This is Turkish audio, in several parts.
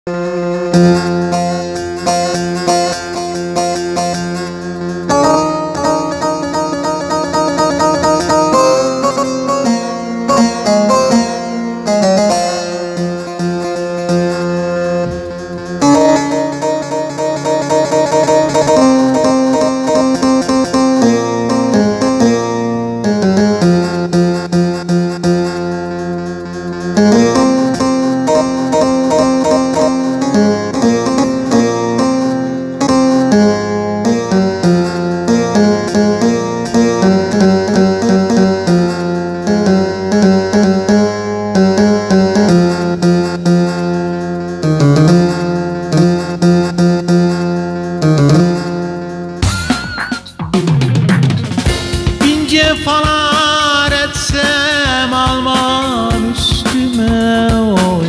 Cefalar etsem alman üstüme oy.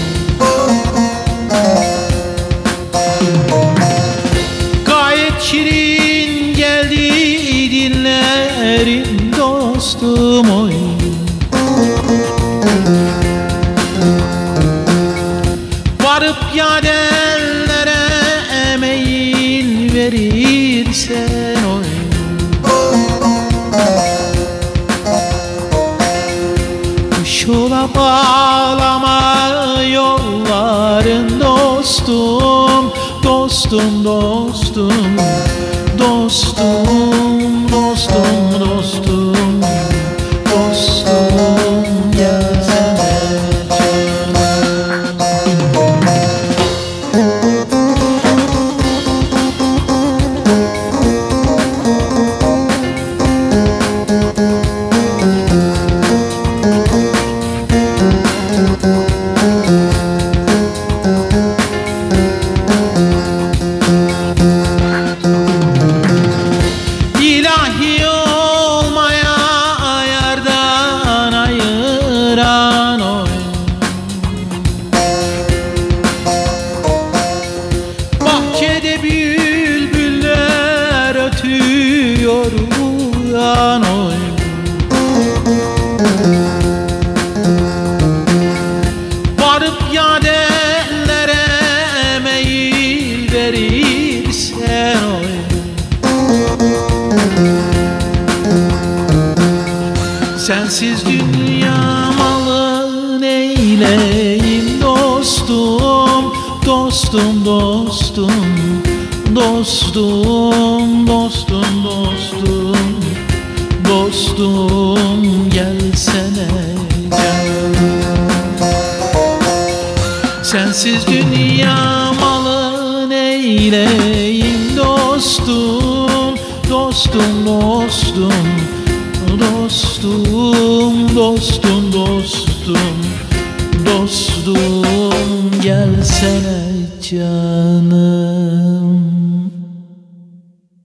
Gayet şirin geldi dinlerim dostum oy. Varıp yadenlere meyil verirsen oy. Şula bağlama yolların dostum, dostum, dostum, dostum, dostum, dostum, dostum, gelsene İlahi olmaya ayardan ayıran oy. Bahçede bülbüller ötüyor uyan oy. Varıp yadenlere meyil verirsen oy. Sensiz dünya malı neyleyim dostum, dostum, dostum, dostum, dostum, dostum, dostum, gelsene canım. Sensiz dünya malı neyleyim dostum, dostum, dostum, dostum, dostum, dostum, dostum, gelsene canım.